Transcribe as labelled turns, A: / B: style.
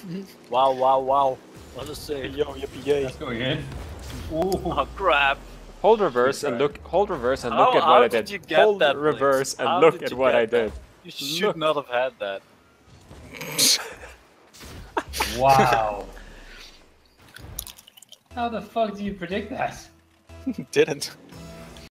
A: Wow, wow, wow. What a save.
B: Yo, yippee
C: That's going in. Ooh.
A: Oh, crap.
B: Hold reverse and look. Hold reverse and look at what I did.
A: How did you get
B: Hold
A: that,
B: reverse
A: Blinks?
B: and
A: How
B: look
A: did
B: at
A: you
B: what
A: get
B: I did.
A: that? You should not have had that.
C: Wow. How the fuck do you predict that?
B: Didn't.